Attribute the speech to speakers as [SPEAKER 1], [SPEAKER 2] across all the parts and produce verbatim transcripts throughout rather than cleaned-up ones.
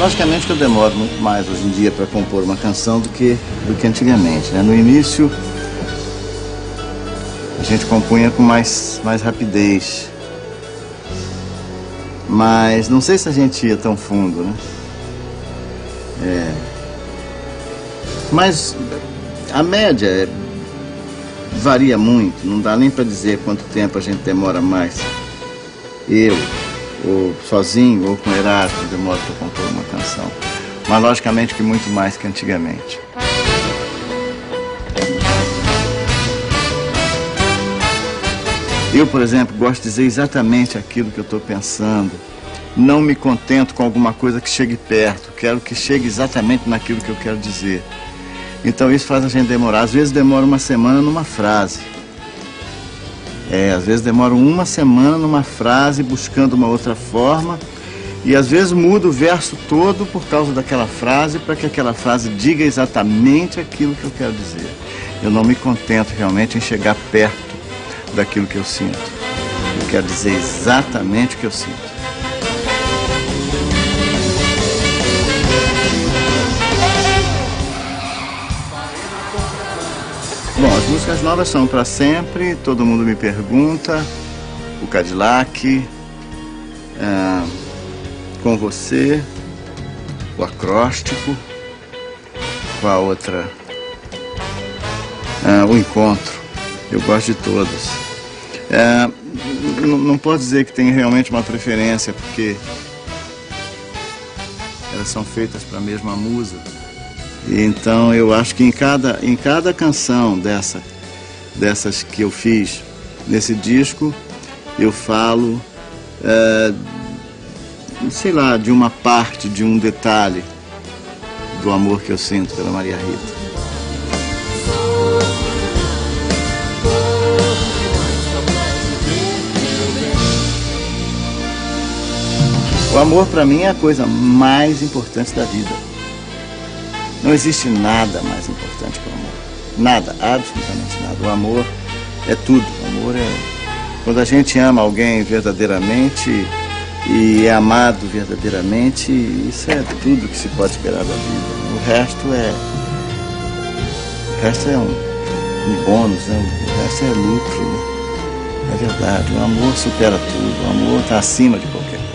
[SPEAKER 1] Logicamente que eu demoro muito mais hoje em dia para compor uma canção do que, do que antigamente, né? No início, a gente compunha com mais, mais rapidez. Mas não sei se a gente ia tão fundo, né? É... Mas a média é... varia muito, não dá nem para dizer quanto tempo a gente demora mais. Eu, ou sozinho, ou com Erasto, demora para compor uma canção. Mas logicamente que muito mais que antigamente. Eu, por exemplo, gosto de dizer exatamente aquilo que eu estou pensando. Não me contento com alguma coisa que chegue perto. Quero que chegue exatamente naquilo que eu quero dizer. Então isso faz a gente demorar. Às vezes demora uma semana numa frase. É, às vezes demora uma semana numa frase buscando uma outra forma. E às vezes muda o verso todo por causa daquela frase, para que aquela frase diga exatamente aquilo que eu quero dizer. Eu não me contento realmente em chegar perto daquilo que eu sinto. Eu quero dizer exatamente o que eu sinto. Bom, as músicas novas são Pra Sempre, Todo Mundo Me Pergunta, O Cadillac, é, Com Você, O Acróstico, qual a outra? É, O Encontro. Eu gosto de todas. É, não posso dizer que tem realmente uma preferência, porque elas são feitas para a mesma musa. E então eu acho que em cada, em cada canção dessa, dessas que eu fiz nesse disco, eu falo, é, sei lá, de uma parte, de um detalhe do amor que eu sinto pela Maria Rita. O amor, para mim, é a coisa mais importante da vida. Não existe nada mais importante que o amor. Nada, absolutamente nada. O amor é tudo. O amor é... Quando a gente ama alguém verdadeiramente e é amado verdadeiramente, isso é tudo que se pode esperar da vida. O resto é... O resto é um, um bônus, né? O resto é lucro. Né? É verdade. O amor supera tudo. O amor está acima de qualquer coisa.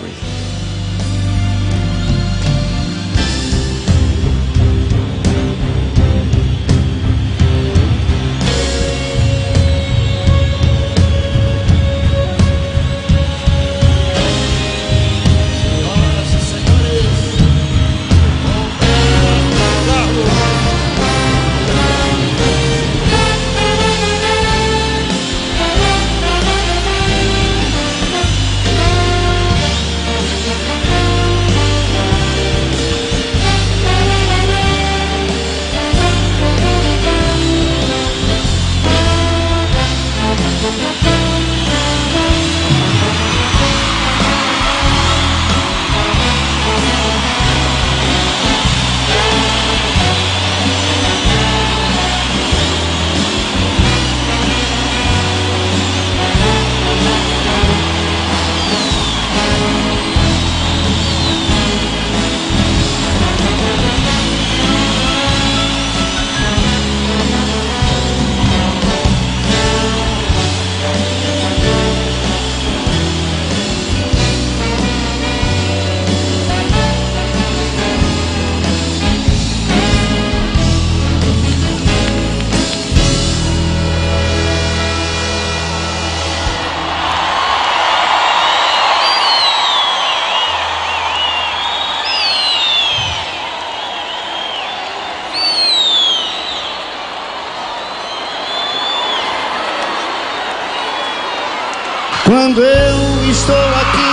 [SPEAKER 2] Quando eu estou aqui,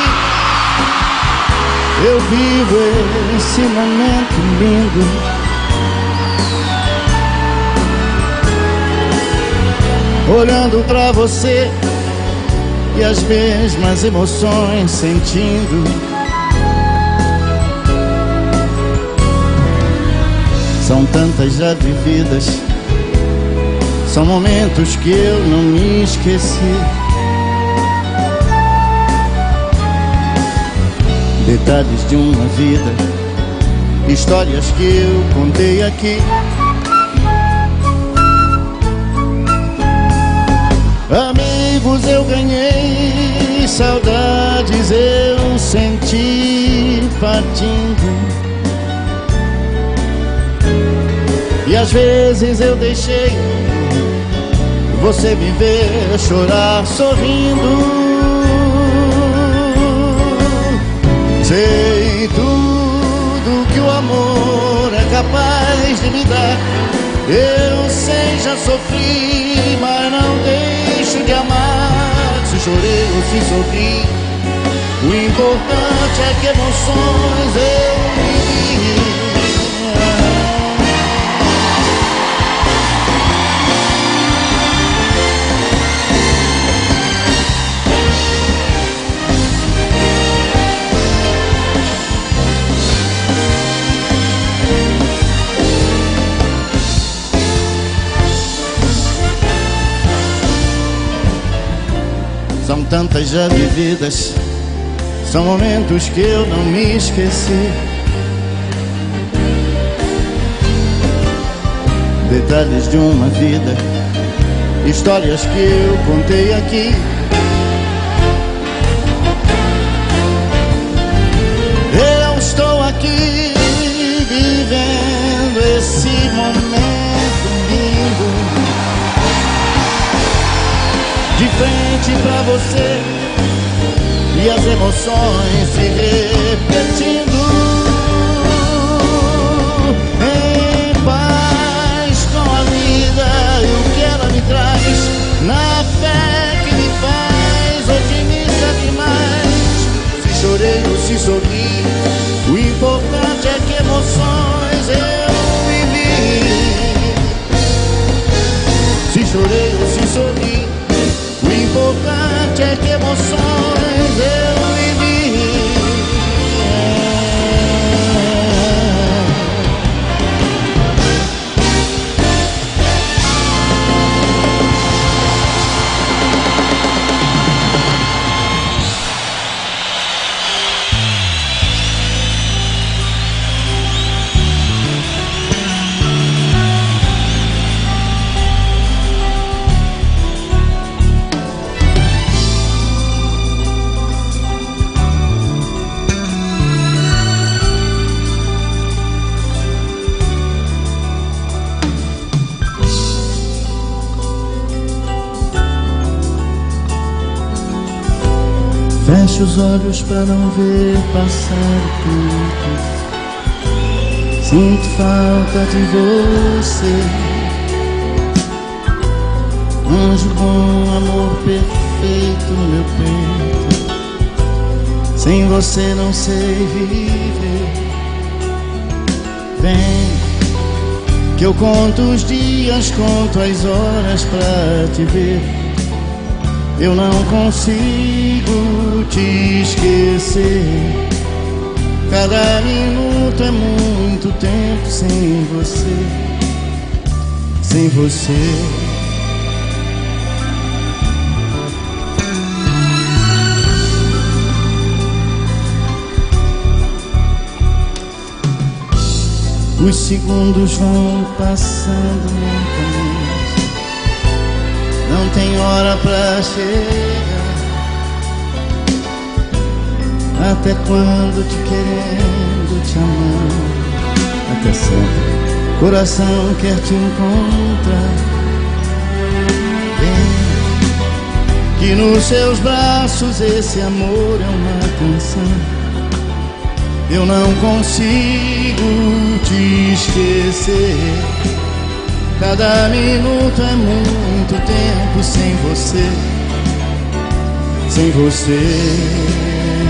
[SPEAKER 2] eu vivo esse momento lindo. Olhando pra você e as mesmas emoções sentindo. São tantas já vividas, são momentos que eu não me esqueci. Detalhes de uma vida histórias que eu contei aqui. Amigos eu ganhei, saudades eu senti partindo. E às vezes eu deixei você me ver chorar sorrindo. Sei tudo que o amor é capaz de me dar. Eu sei, já sofri, mas não deixo de amar. Se chorei ou se sorri, o importante é que emoções eu vivi. São tantas já vividas, são momentos que eu não me esqueci. Detalhes de uma vida, histórias que eu contei aqui. Eu estou aqui vivendo esse momento lindo, de frente pra você, e as emoções se repetindo. Em paz com a vida e o que ela me traz, na fé que me faz otimista demais. Se chorei ou se sorri, o importante é que emoções eu vivi. Se chorei ou se sorri, o importante é que emoções eu vivi. Fecho os olhos pra não ver passar o tempo. Sinto falta de você, anjo bom, amor perfeito no meu peito. Sem você não sei viver. Vem, que eu conto os dias, conto as horas pra te ver. Eu não consigo te esquecer. Cada minuto é muito tempo sem você, sem você. Os segundos vão passando lentamente, não tem hora pra chegar. Até quando te querendo, te amar, até sempre coração quer te encontrar. Vem, que nos seus braços esse amor é uma canção. Eu não consigo te esquecer. Cada minuto é muito tempo sem você, sem você.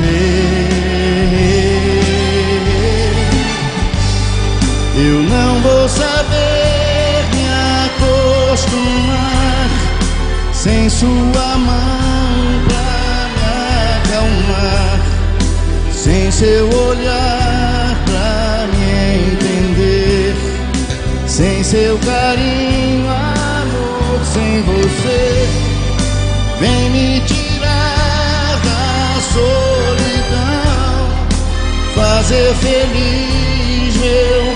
[SPEAKER 2] Eu não vou saber me acostumar sem sua mão pra me acalmar, sem seu olhar pra me entender, sem seu carinho, amor, sem você. Vem me tirar da solidão, fazer feliz meu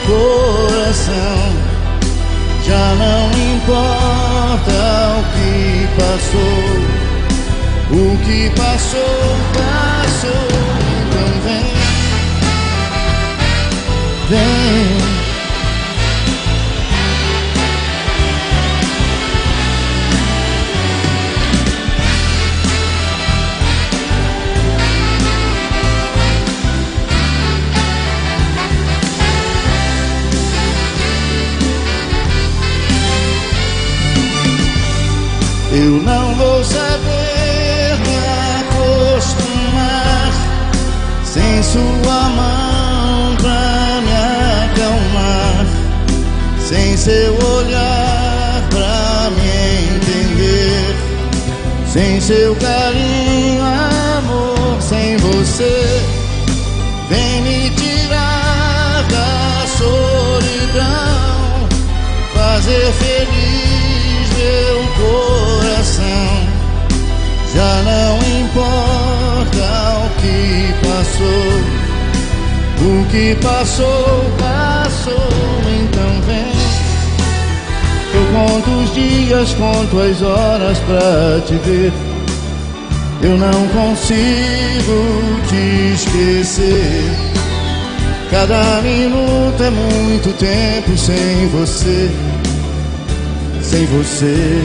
[SPEAKER 2] coração. Já não importa o que passou, o que passou, passou. Então vem, vem. Eu não vou saber me acostumar sem sua mão pra me acalmar, sem seu olhar pra me entender, sem seu carinho, amor, sem você. Vem me tirar da solidão, fazer feliz meu coração. Já não importa o que passou, o que passou, passou. Então vem, eu conto os dias, conto as horas pra te ver. Eu não consigo te esquecer. Cada minuto é muito tempo sem você, sem você.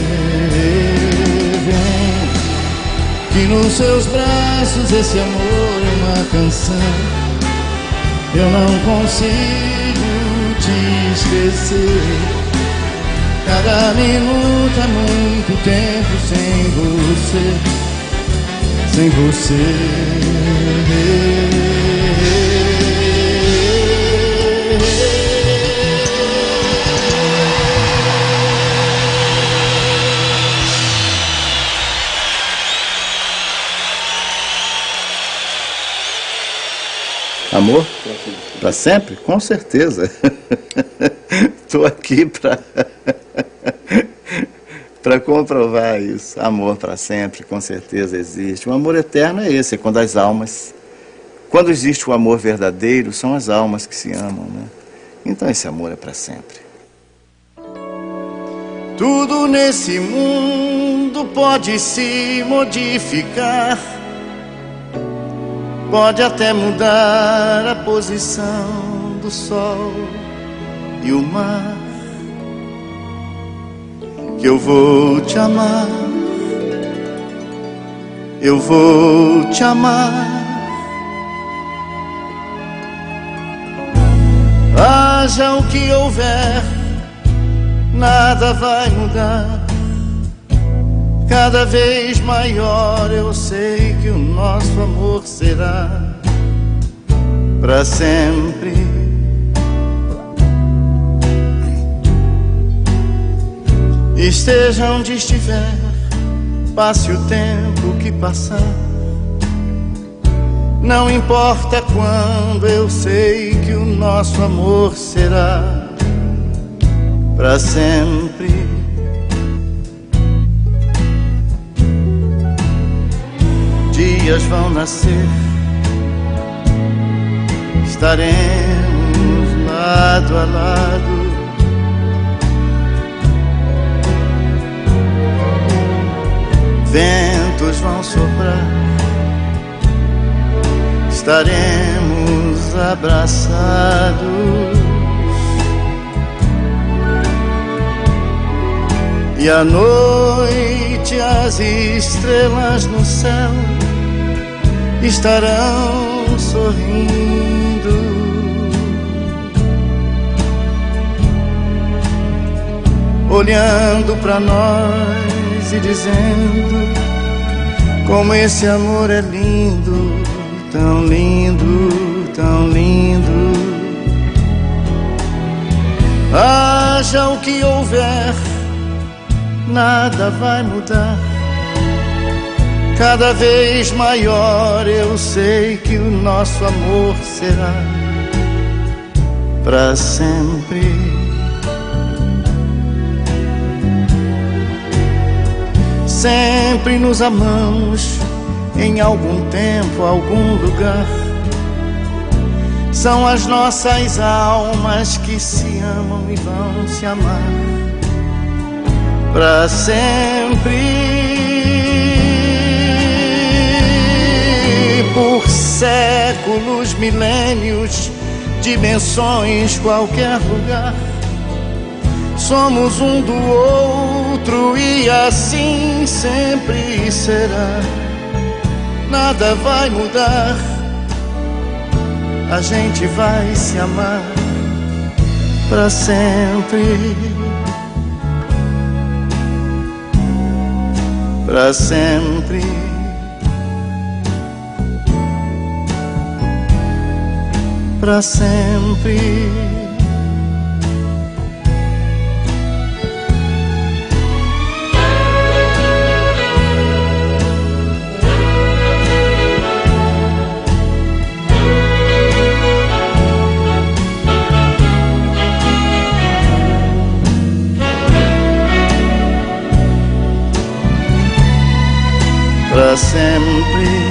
[SPEAKER 2] Vem, que nos seus braços esse amor é uma canção. Eu não consigo te esquecer. Cada minuto é muito tempo sem você, sem você.
[SPEAKER 1] Amor? Para sempre? Com certeza. Estou aqui para para comprovar isso. Amor para sempre, com certeza existe. O amor eterno é esse, é quando as almas... Quando existe o amor verdadeiro, são as almas que se amam, né? Então esse amor é para sempre.
[SPEAKER 2] Tudo nesse mundo pode se modificar, pode até mudar a posição do sol e o mar. Que eu vou te amar, eu vou te amar. Haja o que houver, nada vai mudar. Cada vez maior eu sei que o nosso amor será para sempre. Esteja onde estiver, passe o tempo que passar. Não importa quando, eu sei que o nosso amor será para sempre. Dias vão nascer, estaremos lado a lado. Ventos vão soprar, estaremos abraçados. E à noite as estrelas no céu estarão sorrindo. Olhando pra nós e dizendo como esse amor é lindo, tão lindo, tão lindo. Haja o que houver, nada vai mudar. Cada vez maior eu sei que o nosso amor será para sempre. Sempre nos amamos em algum tempo, algum lugar. São as nossas almas que se amam e vão se amar pra sempre. Por séculos, milênios, dimensões, qualquer lugar, somos um do outro e assim sempre será. Nada vai mudar, a gente vai se amar pra sempre, pra sempre, pra sempre. Pra sempre,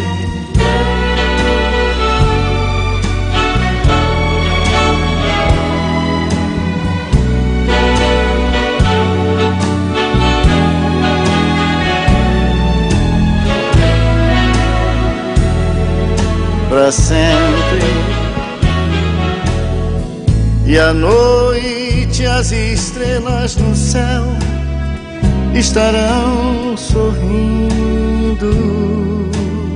[SPEAKER 2] pra sempre. E à noite as estrelas no céu estarão sorrindo,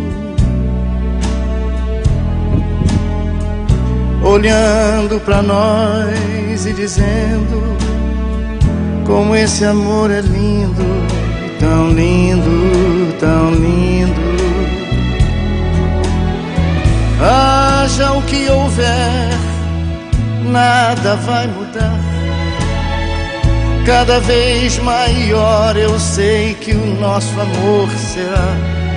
[SPEAKER 2] olhando pra nós e dizendo como esse amor é lindo, tão lindo, tão lindo. Haja o que houver, nada vai mudar. Cada vez maior eu sei que o nosso amor será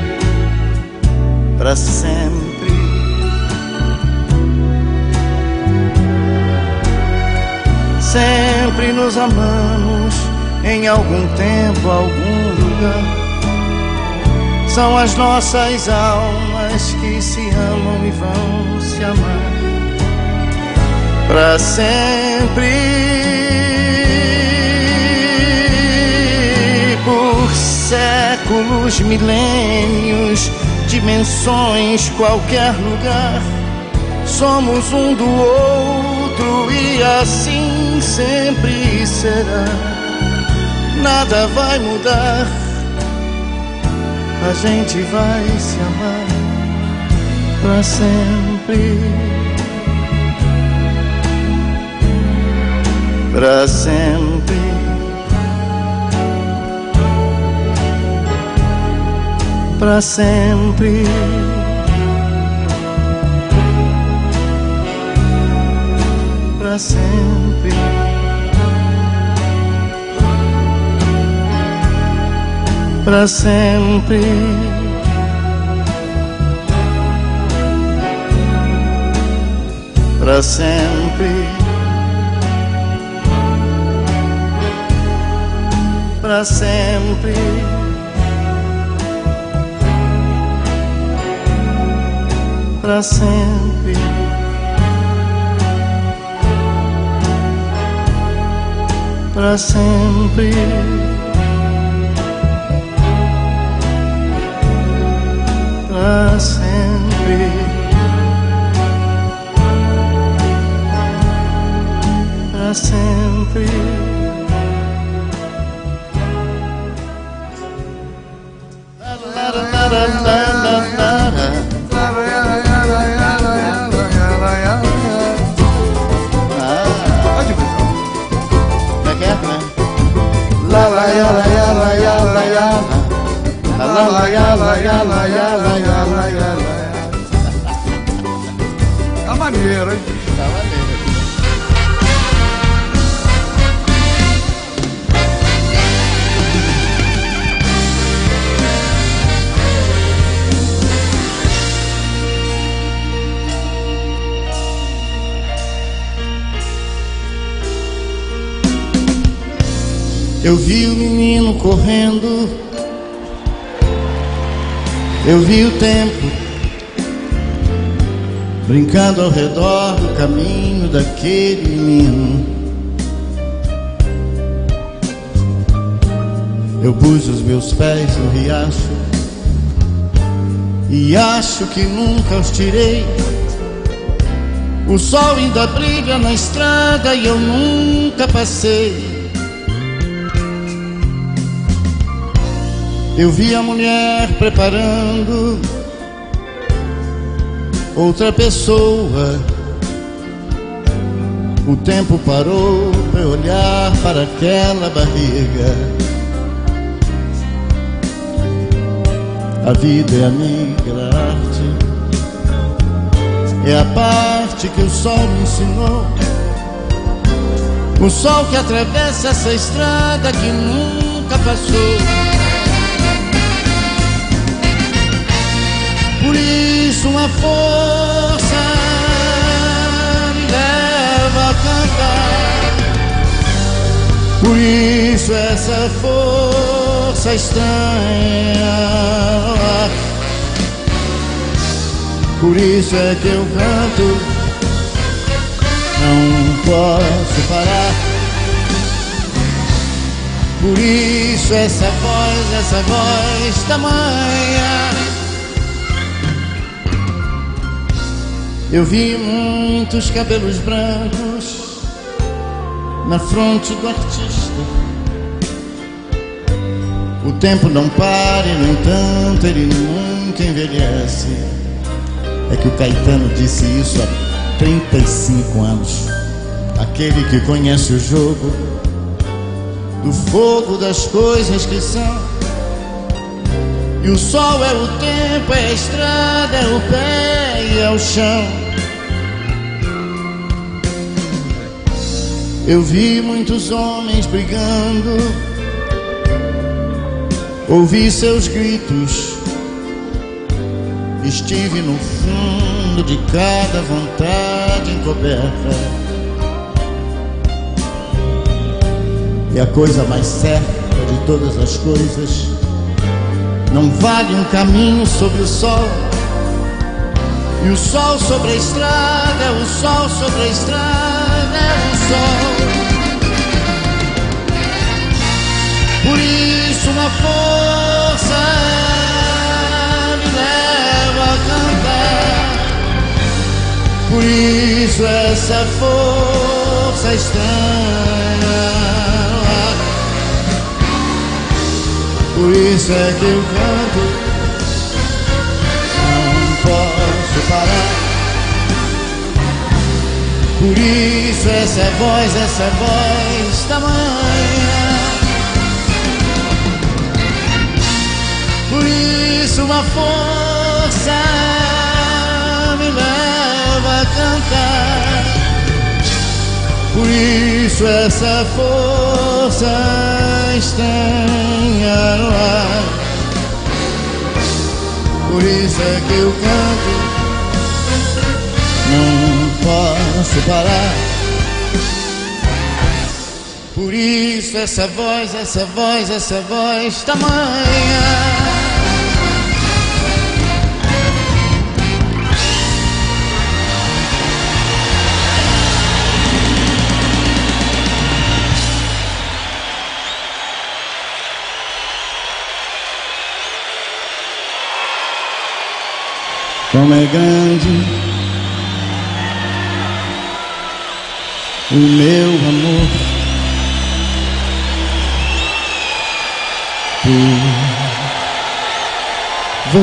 [SPEAKER 2] pra sempre. Sempre nos amamos em algum tempo, algum lugar. São as nossas almas que se amam e vão se amar pra sempre. Por séculos, milênios, dimensões, qualquer lugar, somos um do outro e assim sempre será. Nada vai mudar, a gente vai se amar pra sempre, pra sempre. Pra sempre, pra sempre, pra sempre, pra sempre, pra sempre. Pra sempre, pra sempre, pra sempre, pra sempre. La la la la la la la. La la ya la ya la ya la ya la la la ya la ya la ya la ya la ya la. Tá maneiro, hein? Tá maneiro. Eu vi o menino correndo, eu vi o tempo brincando ao redor do caminho daquele menino. Eu pus os meus pés no riacho e acho que nunca os tirei. O sol ainda brilha na estrada e eu nunca passei. Eu vi a mulher preparando outra pessoa. O tempo parou para eu olhar para aquela barriga. A vida é amiga da arte, é a parte que o sol me ensinou. O sol que atravessa essa estrada que nunca passou. Por isso uma força me leva a cantar. Por isso essa força estranha. Por isso é que eu canto, não posso parar. Por isso essa voz, essa voz tamanha. Eu vi muitos cabelos brancos na fronte do artista. O tempo não para e, no entanto, ele nunca envelhece. É que o Caetano disse isso há trinta e cinco anos. Aquele que conhece o jogo do fogo das coisas que são. E o sol é o tempo, é a estrada, é o pé e é o chão. Eu vi muitos homens brigando, ouvi seus gritos. Estive no fundo de cada vontade encoberta. E a coisa mais certa de todas as coisas, não vale um caminho sobre o sol. E o sol sobre a estrada, o sol sobre a estrada, é o sol. Por isso uma força me leva a cantar. Por isso essa força estranha. Por isso é que eu canto, não posso parar. Por isso essa voz, essa voz tamanha. Por isso uma força me leva a cantar. Por isso essa força estranha no ar. Por isso é que eu canto, não posso parar. Por isso essa voz, essa voz, essa voz tamanha. Como é grande o meu amor por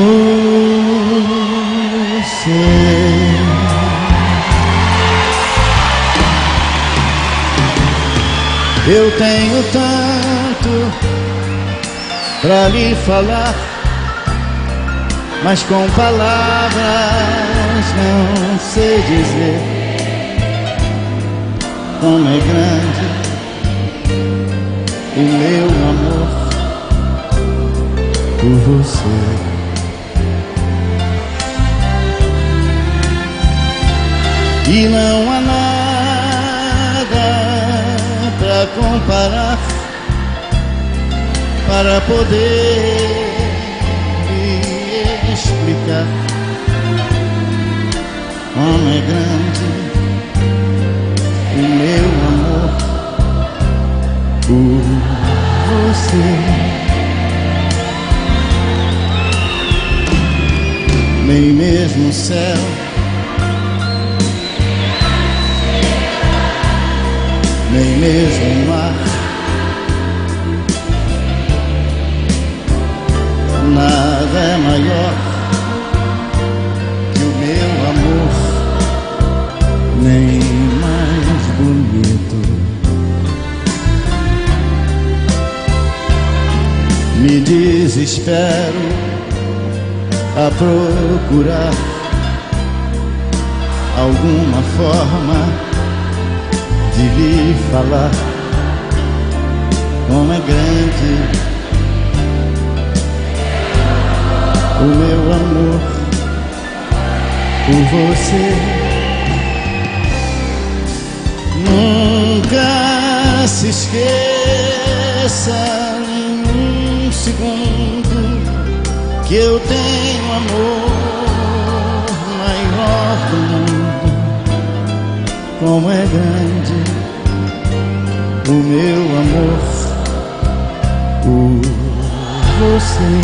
[SPEAKER 2] você. Eu tenho tanto pra lhe falar, mas com palavras não sei dizer como é grande o meu amor por você. E não há nada pra comparar, para poder explicar como é grande o meu amor por você. Nem mesmo o céu nem mesmo o mar, nada é maior que o meu amor, nem mais bonito. Me desespero a procurar alguma forma de lhe falar como é grande o meu amor por você. Nunca se esqueça nenhum segundo que eu tenho amor maior do mundo. Como é grande o meu amor por você.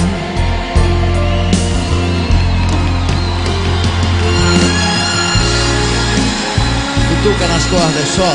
[SPEAKER 2] Cutuca nas cordas, só.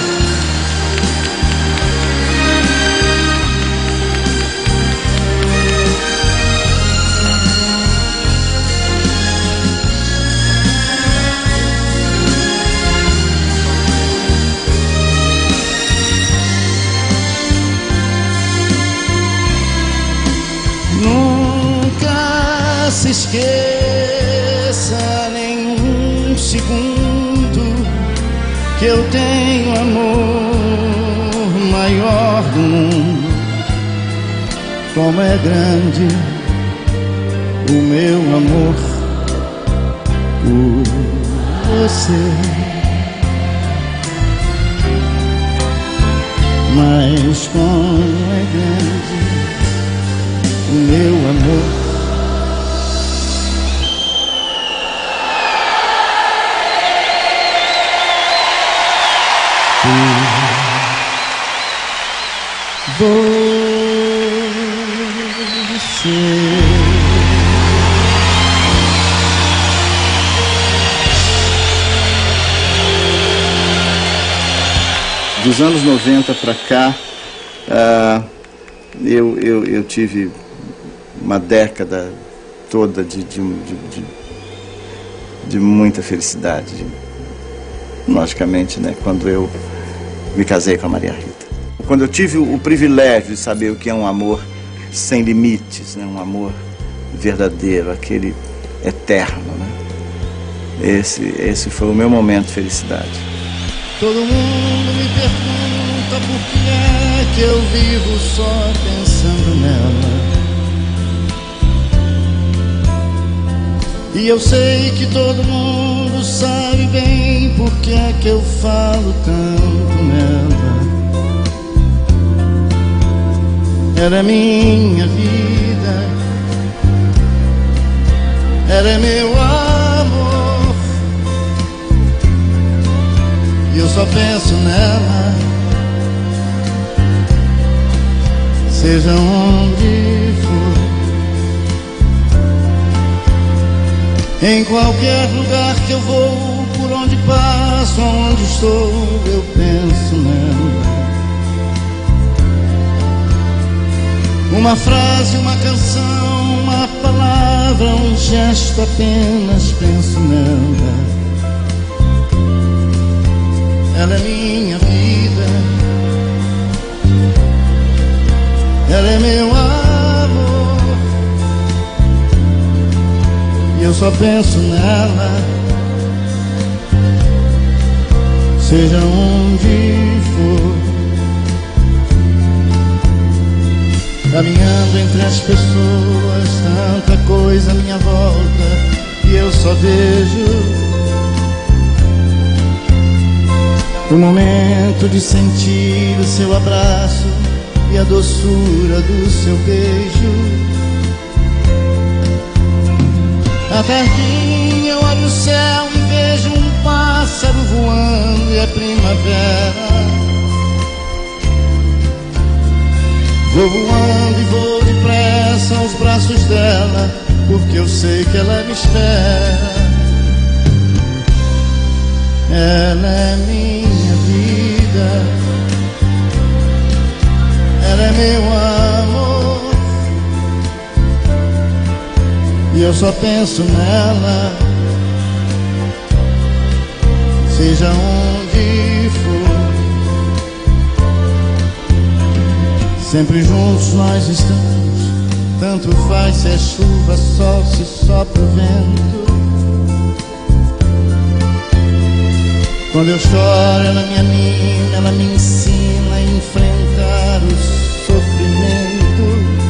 [SPEAKER 2] Nunca se esqueça nenhum segundo que eu tenho amor maior do mundo. Como é grande o meu amor por você. Mas como é grande o meu amor por você.
[SPEAKER 1] Dos anos noventa para cá, uh, eu, eu, eu tive uma década toda de, de, de, de, de muita felicidade. Logicamente, né, quando eu me casei com a Maria Rita. Quando eu tive o privilégio de saber o que é um amor sem limites, né, um amor verdadeiro, aquele eterno, né? Esse, esse foi o meu momento de felicidade.
[SPEAKER 2] Todo mundo me pergunta por que é que eu vivo só pensando nela. E eu sei que todo mundo sabe bem por que é que eu falo tanto nela. Ela é minha vida, ela é meu amor, e eu só penso nela, seja onde for, em qualquer lugar que eu vou, por onde passo, onde estou, eu penso nela. Uma frase, uma canção, uma palavra, um gesto, apenas penso nela. Ela é minha vida, ela é meu amor, e eu só penso nela, seja onde for. Caminhando entre as pessoas, tanta coisa à minha volta, e eu só vejo o momento de sentir o seu abraço e a doçura do seu beijo. À tardinha eu olho o céu e vejo um pai primavera. Vou voando e vou depressa aos braços dela, porque eu sei que ela me espera. Ela é minha vida, ela é meu amor, e eu só penso nela, seja onde for. Sempre juntos nós estamos, tanto faz se é chuva, sol, se sopra o vento. Quando eu choro, ela me anima, ela me ensina a enfrentar o sofrimento.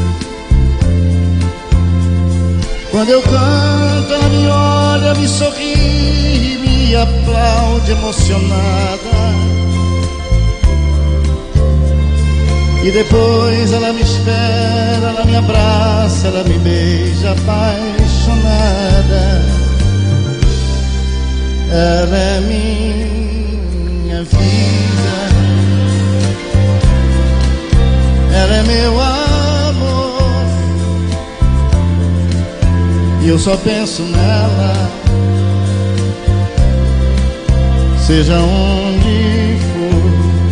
[SPEAKER 2] Quando eu canto, ela me olha, me sorri e me aplaude emocionada. E depois ela me espera, ela me abraça, ela me beija apaixonada. Ela é minha vida, ela é meu amor, e eu só penso nela, seja onde for.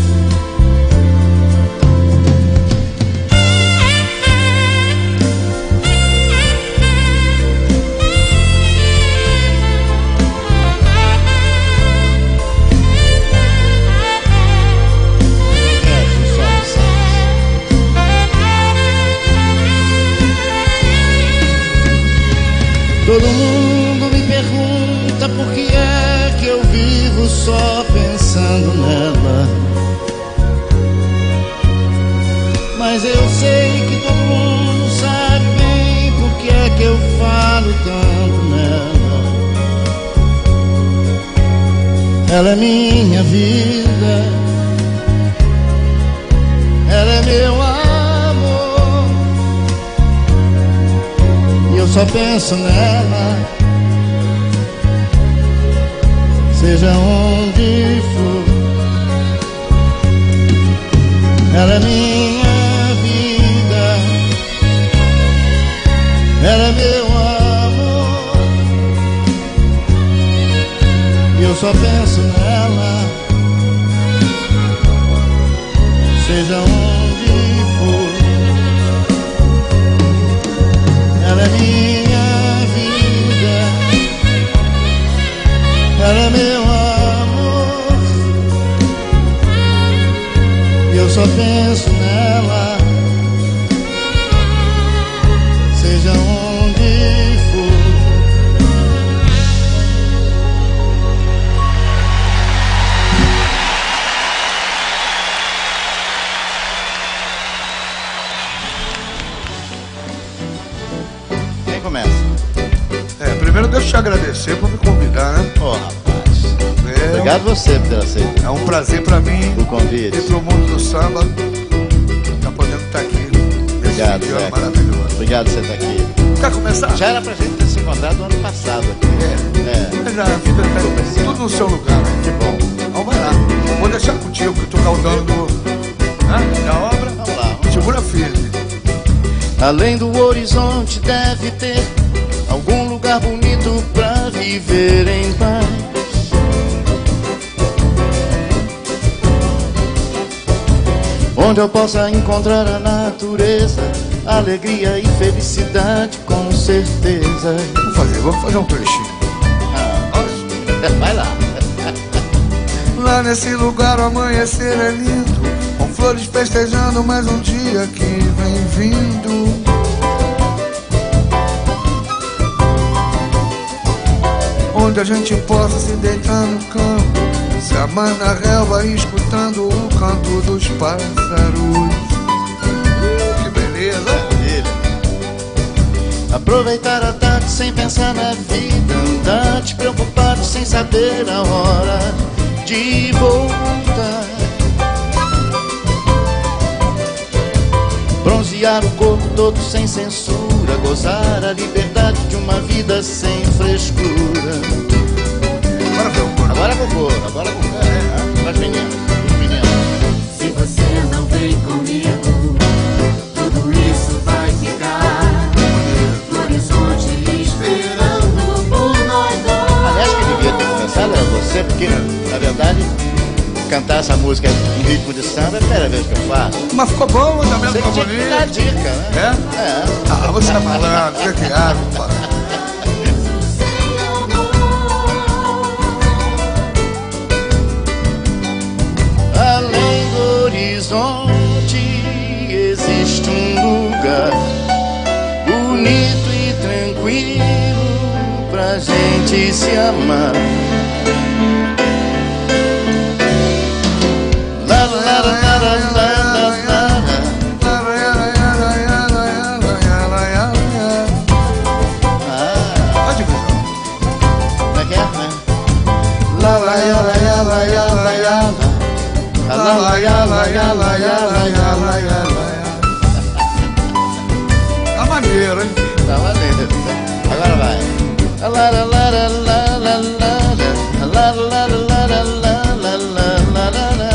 [SPEAKER 2] Todo mundo me pergunta por que é que eu vivo só pensando nela. Mas eu sei que todo mundo sabe bem por que é que eu falo tanto nela. Ela é minha vida, ela é meu amor, eu só penso nela, seja onde for. Ela é minha vida, ela é meu amor, e eu só penso nela, seja onde for. Ela é minha vida, ela é meu amor, e eu só penso nela, seja onde for.
[SPEAKER 1] Começa.
[SPEAKER 3] É, primeiro deixa eu te agradecer por me convidar, né?
[SPEAKER 1] Ô, oh, rapaz.
[SPEAKER 3] É,
[SPEAKER 1] obrigado você por ter aceito.
[SPEAKER 3] É um prazer pra mim
[SPEAKER 1] o convite.
[SPEAKER 3] Ir pro mundo do samba. Tá podendo estar aqui.
[SPEAKER 1] Obrigado,
[SPEAKER 3] dia
[SPEAKER 1] Zé.
[SPEAKER 3] Maravilhoso.
[SPEAKER 1] Obrigado por você estar aqui.
[SPEAKER 3] Quer começar?
[SPEAKER 1] Já era pra gente ter se encontrado no ano passado aqui.
[SPEAKER 3] É.
[SPEAKER 1] É.
[SPEAKER 3] Já a vida tá tudo no seu lugar, né?
[SPEAKER 1] Que bom.
[SPEAKER 3] Então vai lá. Vou deixar contigo, que tu tá o dono do... Hã? Da obra.
[SPEAKER 1] Vamos lá. Vamos
[SPEAKER 3] Segura
[SPEAKER 1] lá.
[SPEAKER 3] firme.
[SPEAKER 2] Além do horizonte deve ter algum lugar bonito pra viver em paz. Onde eu possa encontrar a natureza, alegria e felicidade com certeza.
[SPEAKER 3] Vamos fazer, vamos fazer um trechinho.
[SPEAKER 2] Ah, vai lá.
[SPEAKER 3] Lá nesse lugar o amanhecer é lindo, com flores festejando mais um dia que vem vindo. Onde a gente possa se deitar no campo, se amar na relva e escutando o canto dos pássaros. Que beleza!
[SPEAKER 2] Aproveitar a tarde sem pensar na vida, andar despreocupado sem saber a hora de voltar. Bronzear o corpo todo sem censura, gozar a liberdade de uma vida sem frescura.
[SPEAKER 3] Agora foi o corpo.
[SPEAKER 2] Agora com o corpo, agora com o corpo. É, as meninas.
[SPEAKER 1] você, porque, na verdade, cantar essa música em ritmo de samba é a primeira vez que eu faço.
[SPEAKER 3] Mas ficou bom, também
[SPEAKER 1] Você
[SPEAKER 3] ficou
[SPEAKER 1] tinha que
[SPEAKER 3] bonito.
[SPEAKER 1] dar dica, né?
[SPEAKER 3] É?
[SPEAKER 1] É.
[SPEAKER 3] Ah, você é malandro, você é criado, pá.
[SPEAKER 2] Além do horizonte existe um lugar bonito e tranquilo pra gente se amar. La la la la la la la.
[SPEAKER 3] Pode ver.
[SPEAKER 1] Como é que é, né?
[SPEAKER 3] La la ya la ya la ya la ya la. La la ya la ya la ya la ya la ya la. Tá maneiro, hein?
[SPEAKER 1] Tá valendo. Agora vai. La la la la la la la la. La la la la la la la la la la.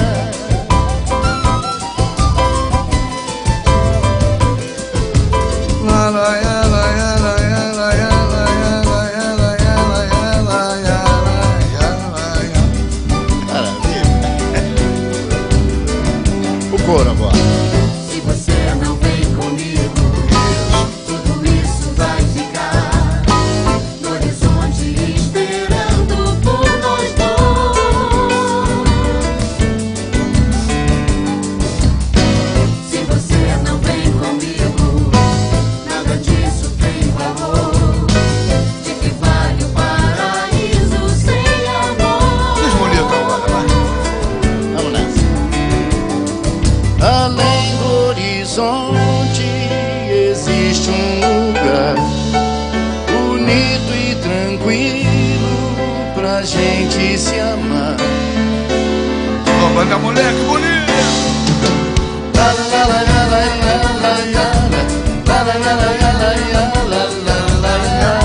[SPEAKER 3] La la ya la ya la ya la ya la ya la ya la ya la ya la ya la ya la.
[SPEAKER 1] Maravilha. O coro agora.
[SPEAKER 4] Se você não vem comigo, tudo isso vai ficar no horizonte esperando por nós dois. Se você não vem comigo, nada disso tem valor. De que vale o paraíso sem amor?
[SPEAKER 3] Diz bonito agora, vai.
[SPEAKER 1] Vamos nessa.
[SPEAKER 2] Além do horizonte existe um lugar bonito e tranquilo pra gente se amar.
[SPEAKER 3] Ó, banda moleque bonito.
[SPEAKER 2] La la la la la la la la la la la la la la la la la.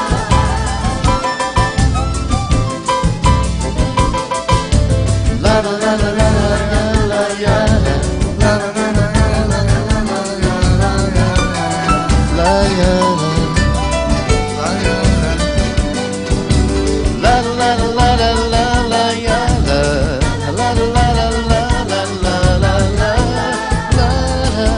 [SPEAKER 2] La la la la la la la la.
[SPEAKER 3] La la la la ya la ya la la ya la ya la.
[SPEAKER 2] La ya
[SPEAKER 3] La ya la.
[SPEAKER 2] la la la la la la la ya la la la la la la la la la la.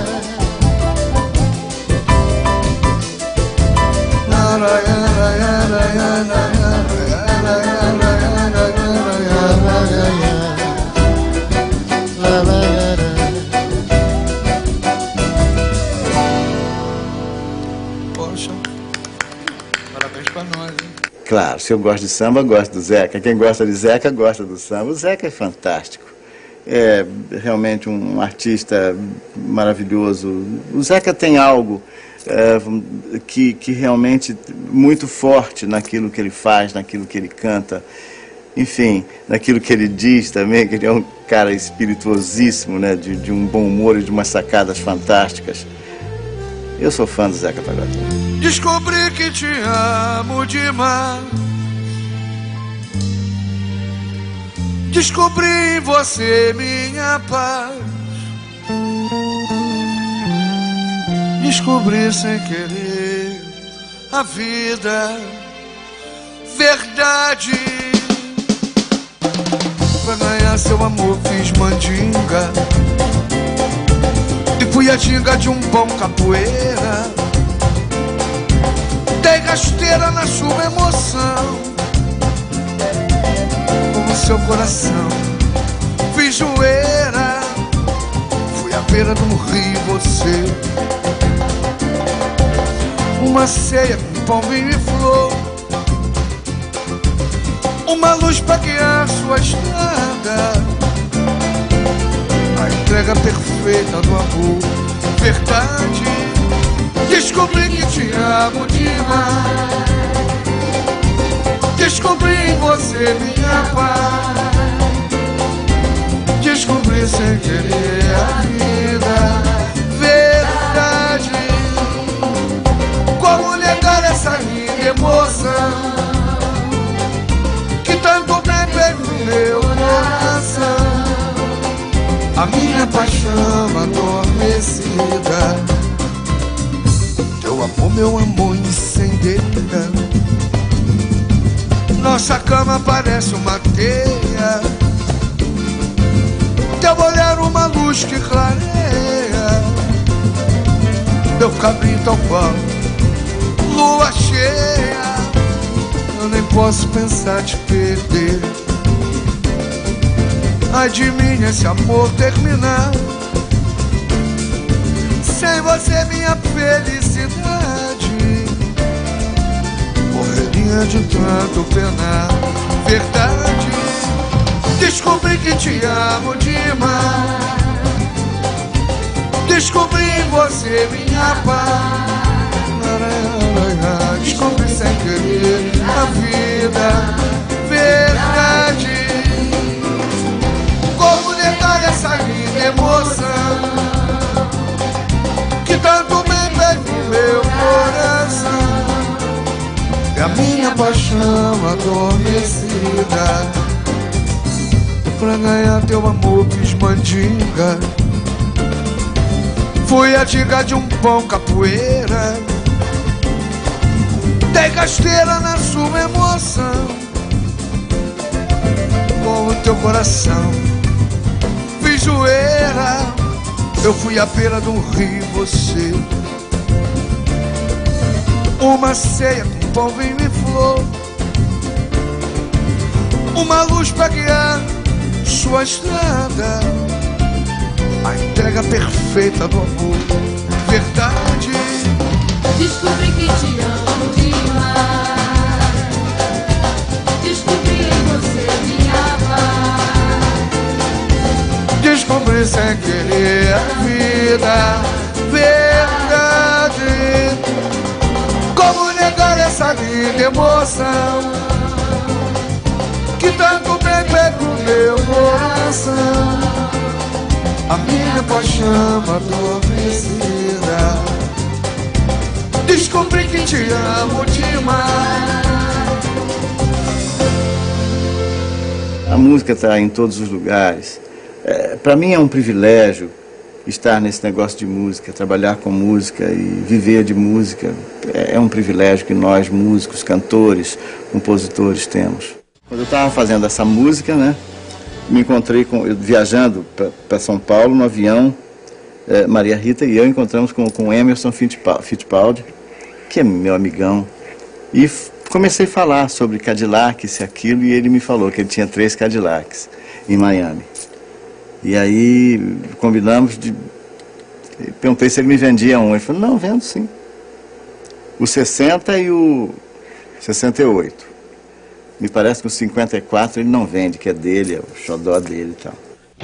[SPEAKER 3] La la ya la ya la ya la ya la ya la ya la ya la ya la ya la ya ya.
[SPEAKER 2] La la ya la.
[SPEAKER 3] Poxa, parabéns pra nós, hein?
[SPEAKER 1] Claro, se eu gosto de samba, eu gosto do Zeca. Quem gosta de Zeca, gosta do samba. O Zeca é fantástico. É realmente um artista maravilhoso. O Zeca tem algo é, que, que realmente muito forte naquilo que ele faz, naquilo que ele canta. Enfim, naquilo que ele diz também, que ele é um cara espirituosíssimo, né? De, de um bom humor e de umas sacadas fantásticas. Eu sou fã do Zeca Pagodinho.
[SPEAKER 3] Descobri que te amo demais. Descobri em você minha paz. Descobri sem querer a vida, verdade. Pra ganhar seu amor fiz mandinga e fui a ginga de um bom capoeira. Dei rasteira na sua emoção, com o seu coração fiz zoeira. Fui à beira do rio você, uma ceia com pão, vinho e flor, uma luz pra guiar sua estrada, a entrega perfeita do amor, verdade. Descobri que te amo demais. Descobri em você minha paz. Descobri sem querer a vida, verdade. Como negar essa linda emoção que tanto tempo é no meu coração? A minha paixão adormecida, teu amor, meu amor incendeia. Nossa cama parece uma teia, teu olhar uma luz que clareia, teu cabrinho tão qual lua cheia. Eu nem posso pensar te perder. Ai de mim esse amor terminar, sem você minha felicidade morreria de tanto penar. Verdade, descobri que te amo demais, descobri em você minha paz. Descobri sem querer a vida. Verdade, como negar essa linda emoção que tanto bem fez no meu coração? É a minha paixão adormecida. Pra ganhar teu amor quis mandinga, fui a diga de um pão capoeira, dei rasteira na sua emoção. Com o teu coração fiz zoeira, eu fui à beira de um rio, você uma ceia com pão, vinho e flor, uma luz pra guiar sua estrada, a entrega perfeita do amor. Verdade,
[SPEAKER 4] descobri que te amo demais, descobri em você minha paz,
[SPEAKER 3] descobri sem querer a vida. Verdade, como negar essa linda emoção que tanto bem pega o meu coração? A minha paixão adormecida, descobri que te amo demais.
[SPEAKER 1] A música está em todos os lugares. É, para mim é um privilégio estar nesse negócio de música, trabalhar com música e viver de música. É, é um privilégio que nós, músicos, cantores, compositores, temos. Quando eu estava fazendo essa música, né, me encontrei com, eu, viajando para São Paulo no avião, é, Maria Rita e eu encontramos com, com Emerson Fittipaldi, que é meu amigão, e comecei a falar sobre Cadillac, isso e aquilo, e ele me falou que ele tinha três Cadillacs em Miami. E aí combinamos de... Perguntei se ele me vendia um. Ele falou, não, vendo sim. O sessenta e o sessenta e oito. Me parece que o cinquenta e quatro ele não vende, que é dele, é o xodó dele e tal.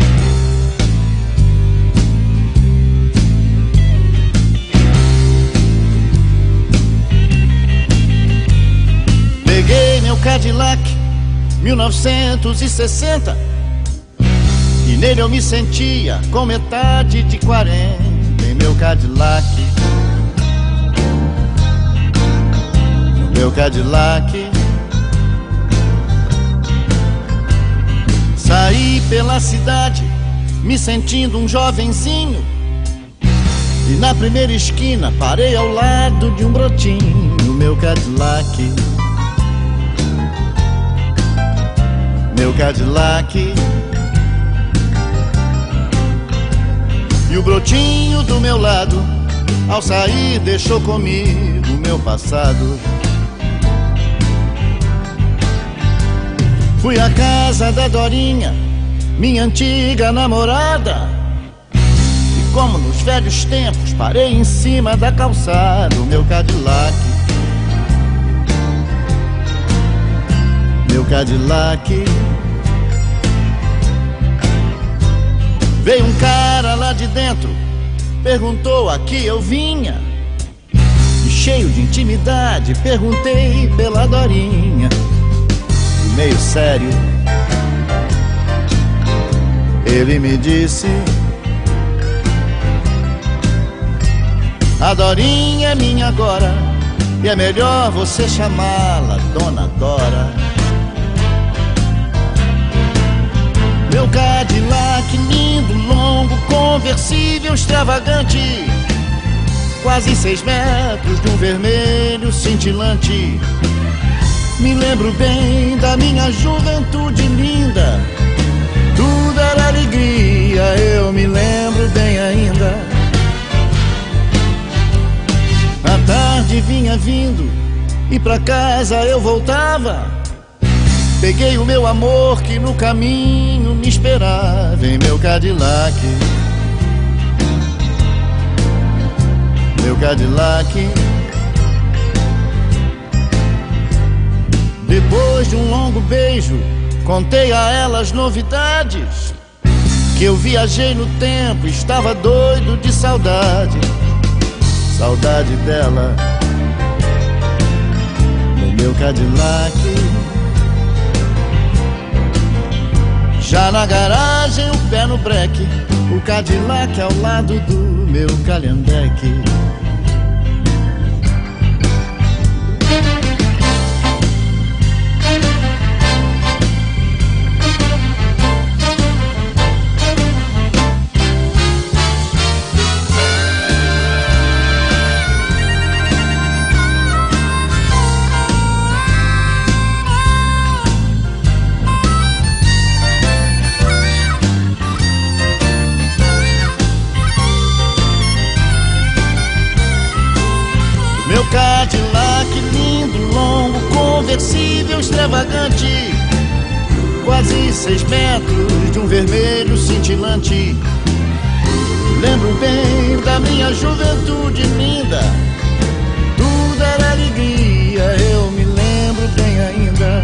[SPEAKER 2] Peguei meu Cadillac mil novecentos e sessenta e nele eu me sentia com metade de quarenta. Em meu Cadillac, meu Cadillac, saí pela cidade me sentindo um jovenzinho, e na primeira esquina parei ao lado de um brotinho. Meu Cadillac, meu Cadillac, e o brotinho do meu lado, ao sair, deixou comigo o meu passado. Fui à casa da Dorinha, minha antiga namorada, e como nos velhos tempos, parei em cima da calçada. O meu Cadillac, meu Cadillac, veio um cara lá de dentro, perguntou a que eu vinha, e cheio de intimidade perguntei pela Dorinha. E meio sério ele me disse, a Dorinha é minha agora, e é melhor você chamá-la Dona Dora. Meu Cadillac lindo, longo, conversível, extravagante, quase seis metros de um vermelho cintilante. Me lembro bem da minha juventude linda, tudo era alegria, eu me lembro bem ainda. A tarde vinha vindo e pra casa eu voltava. Peguei o meu amor que no caminho me esperava em meu Cadillac. Meu Cadillac. Depois de um longo beijo, contei a ela as novidades, que eu viajei no tempo, estava doido de saudade. Saudade dela no meu Cadillac. Já na garagem, o pé no breque, o Cadillac ao lado do meu Calhambeque. Meu Cadillac lindo, longo, conversível, extravagante, quase seis metros de um vermelho cintilante. Lembro bem da minha juventude linda, tudo era alegria, eu me lembro bem ainda.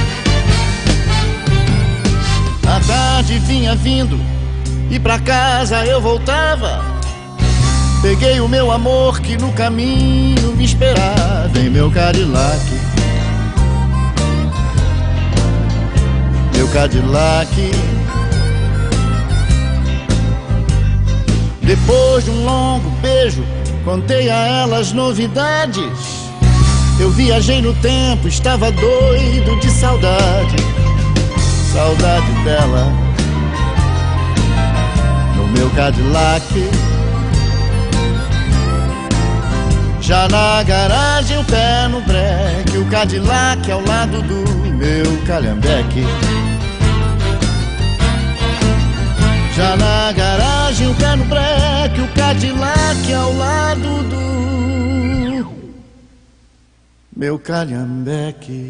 [SPEAKER 2] A tarde vinha vindo e pra casa eu voltava. Peguei o meu amor que no caminho me esperava em meu Cadillac. Meu Cadillac. Depois de um longo beijo, contei a ela as novidades. Eu viajei no tempo, estava doido de saudade. Saudade dela no meu Cadillac. Já na garagem, o pé no breque, o Cadillac ao lado do meu Calhambeque. Já na garagem, o pé no breque, o Cadillac ao lado do meu Calhambeque.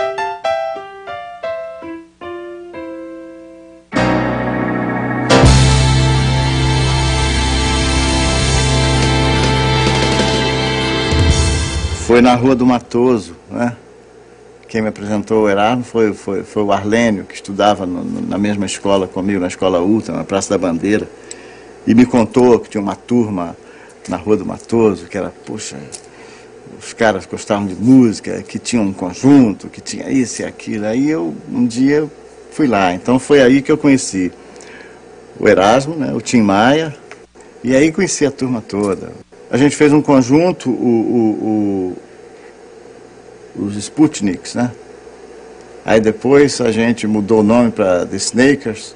[SPEAKER 1] Foi na Rua do Matoso, né? Quem me apresentou o Erasmo foi, foi, foi o Arlênio, que estudava no, no, na mesma escola comigo, na Escola Ultra, na Praça da Bandeira, e me contou que tinha uma turma na Rua do Matoso, que era, poxa, os caras gostavam de música, que tinha um conjunto, que tinha isso e aquilo. Aí eu, um dia, fui lá. Então foi aí que eu conheci o Erasmo, né, o Tim Maia, e aí conheci a turma toda. A gente fez um conjunto, o, o, o, os Sputniks, né? Aí depois a gente mudou o nome para The Snakers.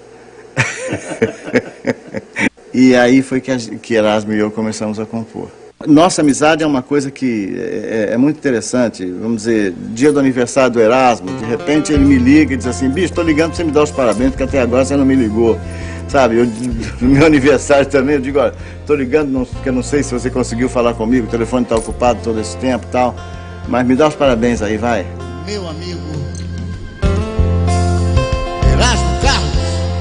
[SPEAKER 1] E aí foi que, a, que Erasmo e eu começamos a compor. Nossa amizade é uma coisa que é, é muito interessante. Vamos dizer, dia do aniversário do Erasmo, de repente ele me liga e diz assim: bicho, estou ligando para você me dar os parabéns, porque até agora você não me ligou. Sabe, eu, no meu aniversário também, eu digo, olha, estou ligando, não, porque eu não sei se você conseguiu falar comigo, o telefone está ocupado todo esse tempo e tal, mas me dá os parabéns aí, vai.
[SPEAKER 2] Meu amigo Erasmo Carlos.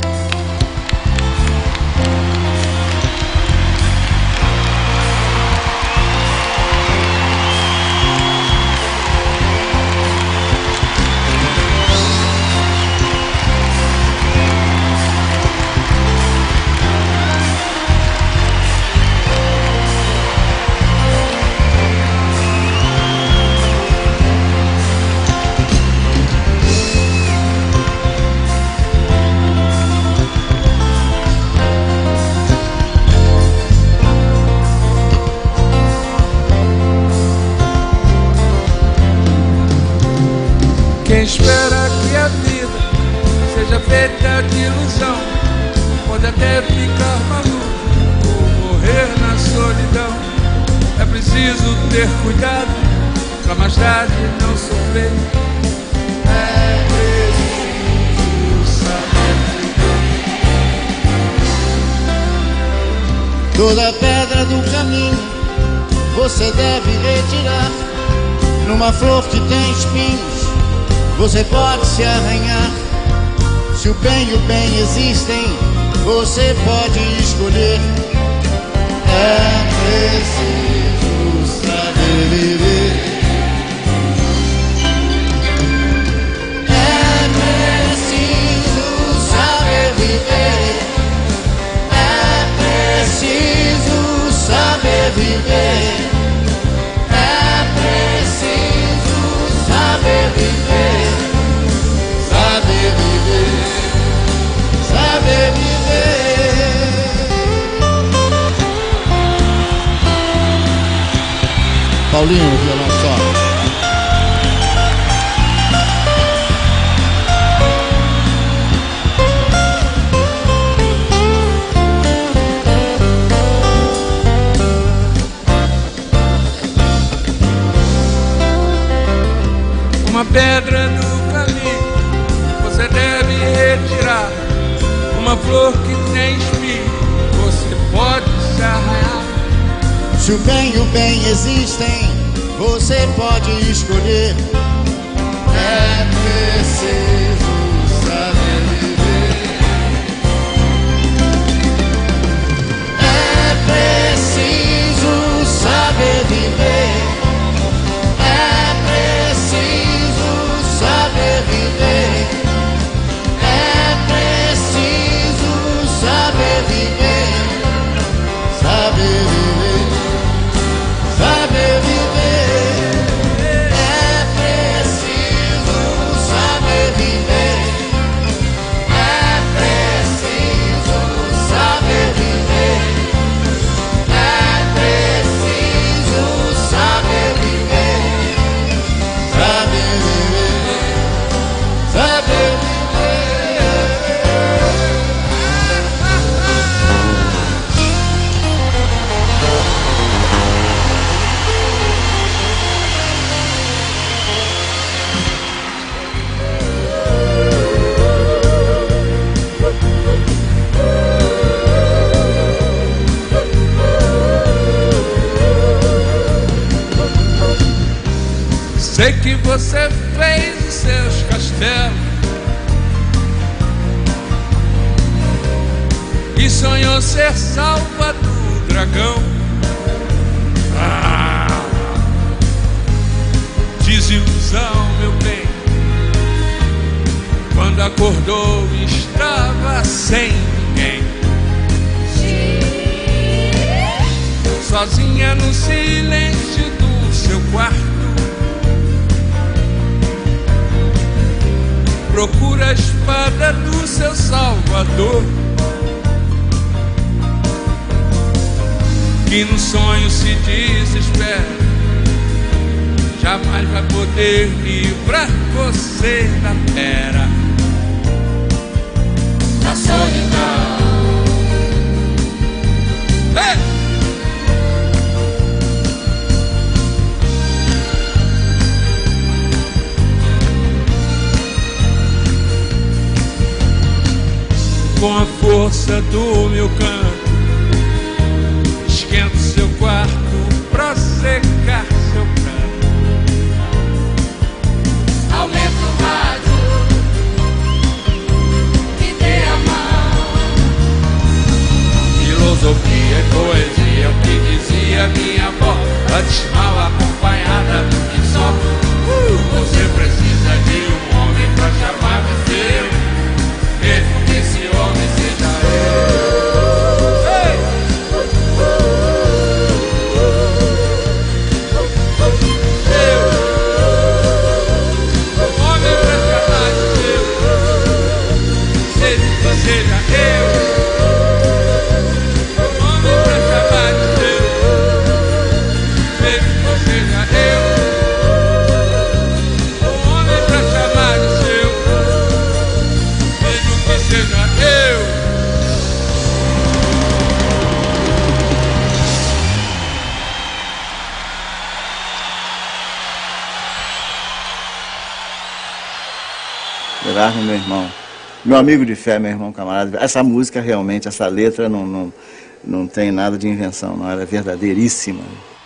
[SPEAKER 3] Quem espera que a vida seja feita de ilusão pode até ficar maluco ou morrer na solidão. É preciso ter cuidado pra mais tarde não sofrer
[SPEAKER 2] Toda pedra do caminho você deve retirar. Numa flor que tem espinhos você pode se arranhar. Se o bem e o bem existem, você pode escolher. É preciso saber viver. É preciso saber viver. É preciso saber viver. É preciso saber viver. Saber viver. Saber viver. Paulinho, violão só.
[SPEAKER 3] Uma pedra do caminho você deve retirar. Uma flor que tem espinho você pode se arranhar.
[SPEAKER 2] Se o bem e o bem existem, você pode escolher. É preciso saber viver. É preciso saber viver. É preciso saber viver. É preciso saber viver. Saber viver. Saber viver. É preciso saber viver. É preciso saber viver. É preciso saber viver. Saber viver. Saber viver.
[SPEAKER 3] Sei que você fez os seus castelos e sonhou ser salva do dragão. Ah, desilusão, meu bem. Quando acordou estava sem ninguém, sozinha no silêncio do seu quarto. Procura a espada do seu salvador, que no sonho se desespera, jamais vai poder livrar você da fera, da solidão. Hey! Com a força do meu canto, esquento seu quarto pra secar seu pranto.
[SPEAKER 4] Aumenta o rádio, me dê a mão.
[SPEAKER 3] Filosofia e poesia, o que dizia minha avó, antes mal acompanhada do que só. Uh, você precisa de um homem pra chamar de seu. Mesmo que esse homem seja eu. Ei! Eu, um homem pra chamar de seu. Mesmo que seja eu. Um homem pra chamar de seu. Mesmo que seja eu. Um homem pra chamar de seu. Mesmo que seja eu.
[SPEAKER 1] Erasmo, meu irmão, meu amigo de fé, meu irmão camarada, essa música realmente, essa letra não, não, Não tem nada de invenção, não, era verdadeiríssima.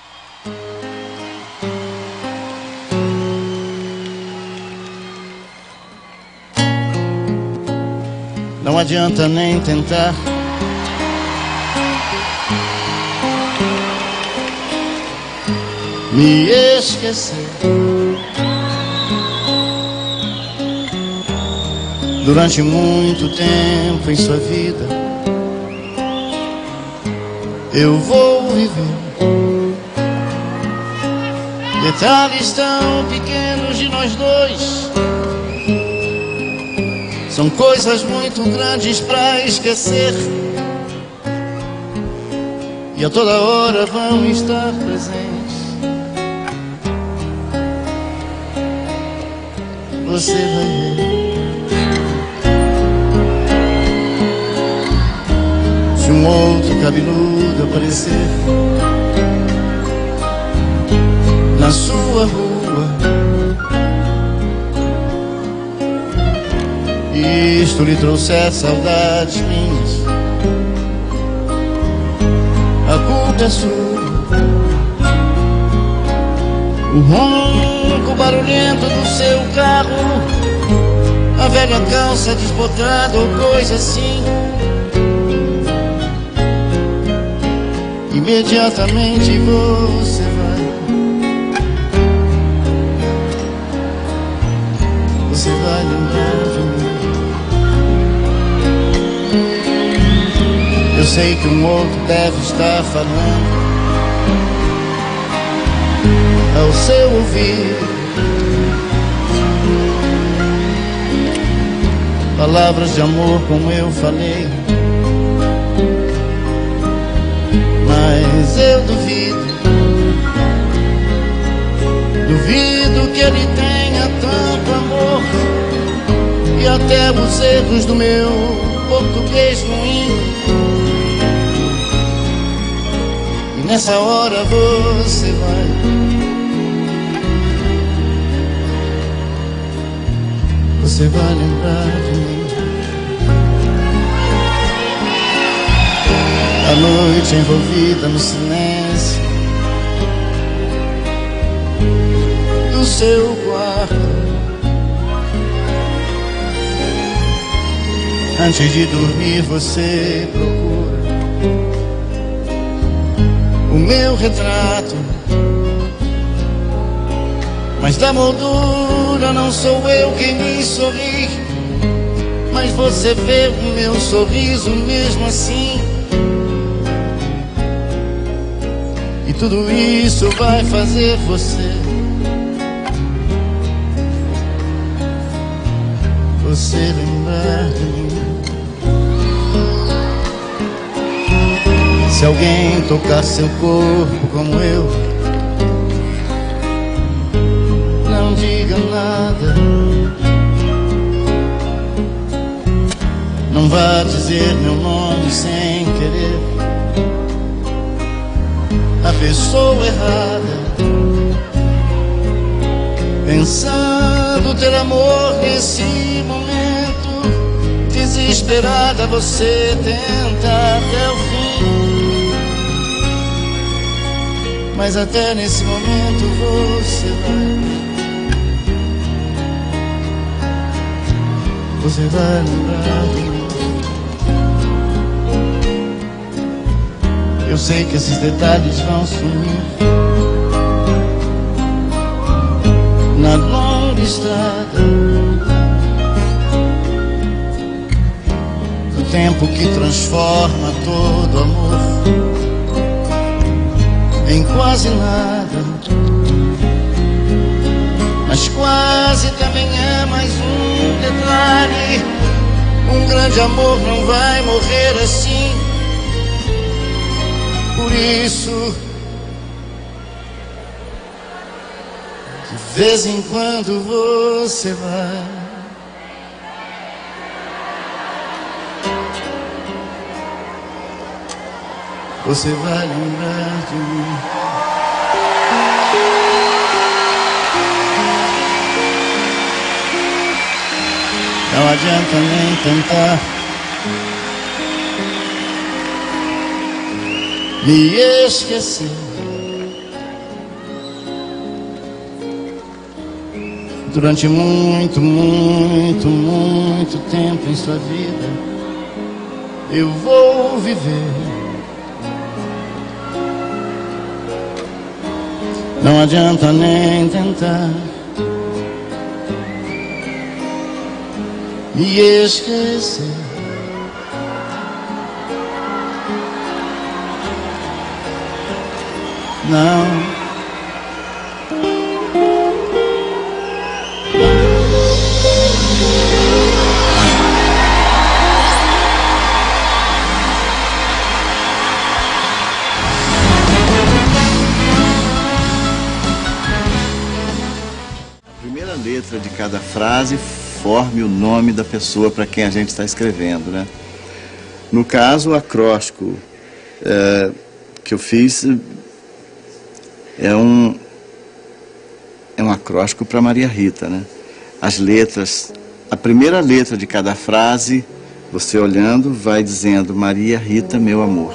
[SPEAKER 2] Não adianta nem tentar me esquecer. Durante muito tempo em sua vida eu vou viver detalhes tão pequenos de nós dois. São coisas muito grandes pra esquecer, e a toda hora vão estar presentes. Você vai ver. Se um outro cabeludo aparecer na sua rua, e isto lhe trouxer saudades minhas, a culpa é sua. O ronco barulhento do seu carro, a velha calça desbotada ou coisa assim, imediatamente você vai, você vai lembrar de mim. Eu sei que um outro deve estar falando ao seu ouvido palavras de amor como eu falei, mas eu duvido, duvido que ele tenha tanto amor, e até os erros do meu português ruim. E nessa hora você vai, você vai lembrar de mim. A noite envolvida no silêncio do seu quarto, antes de dormir você procura o meu retrato, mas da moldura não sou eu quem me sorri, mas você vê o meu sorriso mesmo assim. E tudo isso vai fazer você, você lembrar de mim. Se alguém tocar seu corpo como eu, não diga nada, não vá dizer meu nome sem querer. A pessoa errada, pensando ter amor nesse momento, desesperada você tenta até o fim, mas até nesse momento você vai, você vai lembrar de mim. Eu sei que esses detalhes vão sumir na longa estrada do tempo que transforma todo amor em quase nada, mas quase também é mais um detalhe. Um grande amor não vai morrer assim. Por isso, de vez em quando você vai, você vai lembrar de mim. Não adianta nem tentar me esquecer. Durante muito, muito, muito tempo em sua vida, eu vou viver. Não adianta nem tentar me esquecer. Não.
[SPEAKER 1] A primeira letra de cada frase forme o nome da pessoa para quem a gente está escrevendo, né? No caso, o acróstico é, que eu fiz é um, é um acróstico para Maria Rita, né? As letras, a primeira letra de cada frase, você olhando, vai dizendo Maria Rita, meu amor.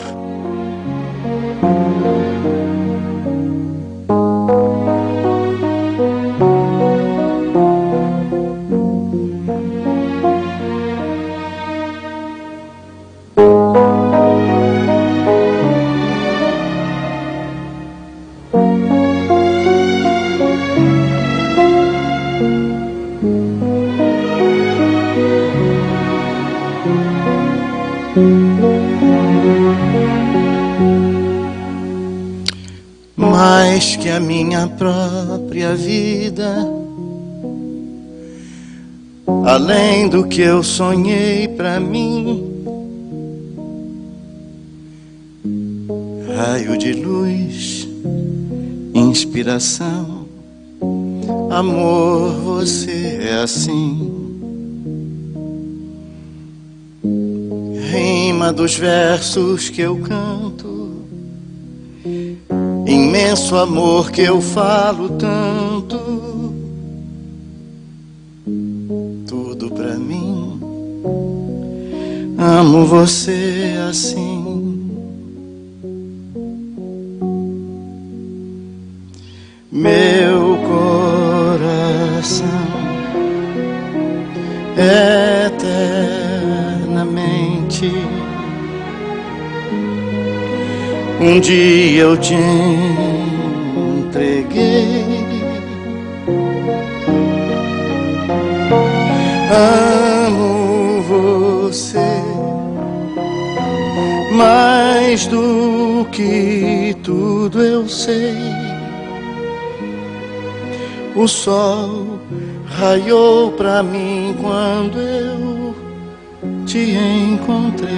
[SPEAKER 2] Mais que a minha própria vida, além do que eu sonhei pra mim, raio de luz, inspiração, amor, você é assim. Rima dos versos que eu canto, imenso amor que eu falo tanto, tudo pra mim, amo você assim. Meu coração eternamente, um dia eu te entreguei, amo você mais do que tudo eu sei. O sol raiou pra mim quando eu te encontrei.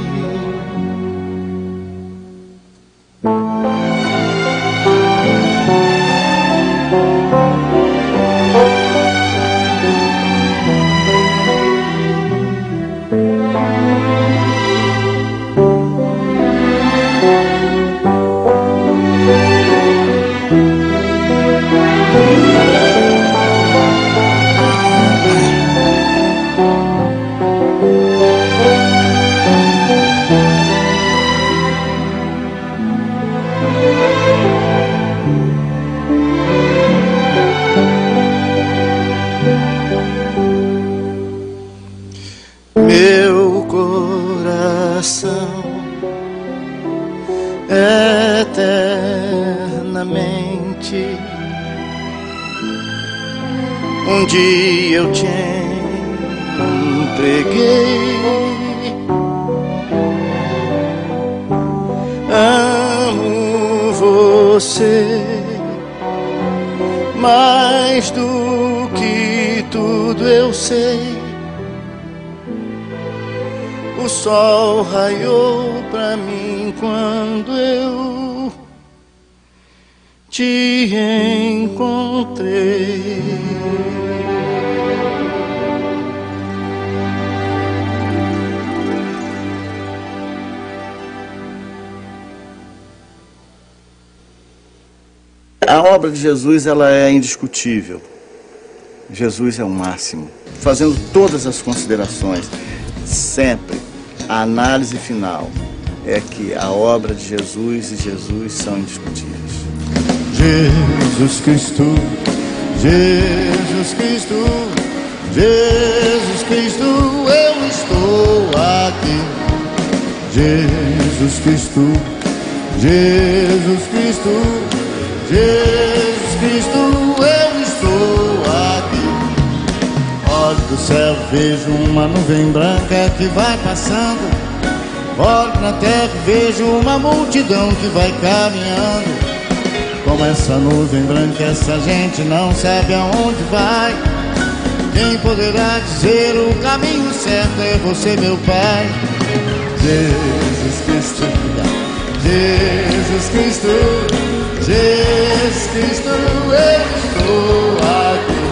[SPEAKER 2] Meu coração eternamente, um dia eu te entreguei, amo você mais do que tudo eu sei. O sol raiou pra mim quando eu te encontrei.
[SPEAKER 1] A obra de Jesus, ela é indiscutível. Jesus é o máximo. Fazendo todas as considerações, sempre a análise final é que a obra de Jesus e Jesus são indiscutíveis.
[SPEAKER 2] Jesus Cristo, Jesus Cristo, Jesus Cristo, eu estou aqui. Jesus Cristo, Jesus Cristo, Jesus Cristo, eu estou aqui. Olho do céu, vejo uma nuvem branca que vai passando. Olho na terra, vejo uma multidão que vai caminhando. Como essa nuvem branca, essa gente não sabe aonde vai. Quem poderá dizer o caminho certo é você, meu Pai. Jesus Cristo, Jesus Cristo, Jesus Cristo, eu estou aqui.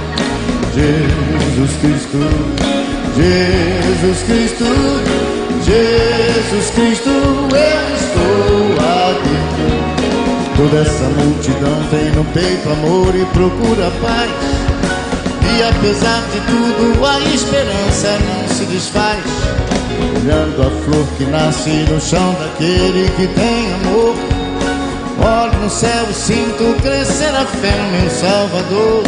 [SPEAKER 2] Jesus Cristo, Jesus Cristo, Jesus Cristo, eu estou aqui. Toda essa multidão tem no peito amor e procura paz. E apesar de tudo a esperança não se desfaz. Olhando a flor que nasce no chão daquele que tem amor. Olho no céu e sinto crescer a fé no meu Salvador.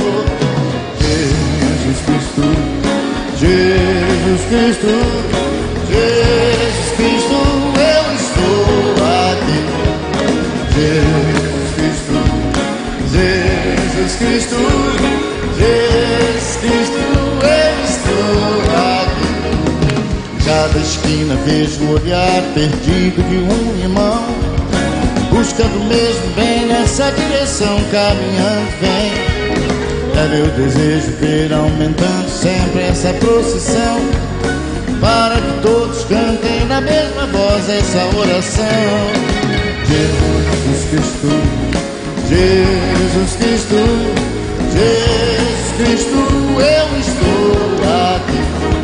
[SPEAKER 2] Jesus Cristo, Jesus Cristo, Jesus Cristo, eu estou aqui. Jesus Cristo, Jesus Cristo, Jesus Cristo, eu estou aqui. Em cada esquina vejo o olhar perdido de um irmão, buscando mesmo bem nessa direção, caminhando bem. É meu desejo ver aumentando sempre essa procissão, para que todos cantem na mesma voz essa oração. Jesus Cristo, Jesus Cristo, Jesus Cristo, eu estou aqui.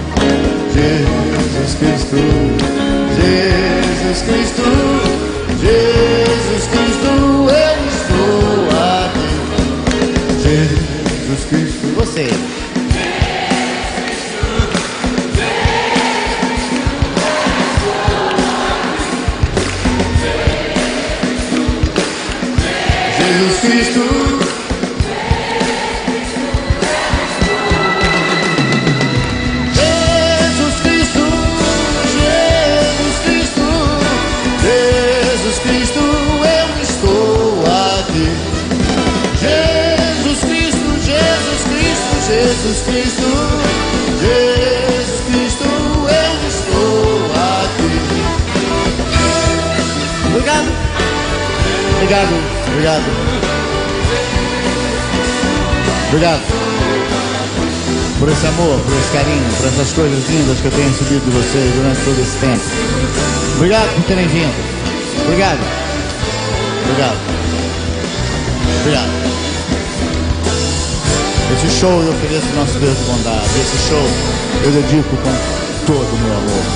[SPEAKER 2] Jesus Cristo, Jesus Cristo, Jesus Cristo, eu estou aqui. Jesus Cristo, você. Jesus Cristo, Jesus Cristo, Jesus Cristo, Jesus Cristo, eu estou aqui. Jesus Cristo, Jesus Cristo, Jesus Cristo, Jesus Cristo, eu estou aqui. Obrigado. Obrigado, obrigado. Obrigado por esse amor, por esse carinho, por essas coisas lindas que eu tenho recebido de vocês durante todo esse tempo. Obrigado por terem vindo. Obrigado. Obrigado. Obrigado. Esse show eu ofereço ao nosso Deus de bondade. Esse show eu dedico com todo o meu amor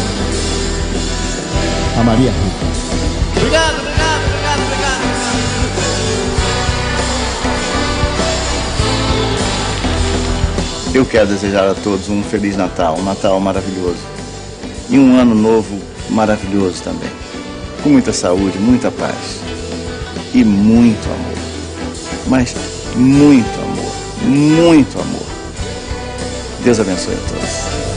[SPEAKER 2] a Maria Rita. Obrigado, obrigado, obrigado, obrigado.
[SPEAKER 1] Eu quero desejar a todos um Feliz Natal, um Natal maravilhoso. E um ano novo maravilhoso também. Com muita saúde, muita paz. E muito amor. Mas muito amor, muito amor. Deus abençoe a todos.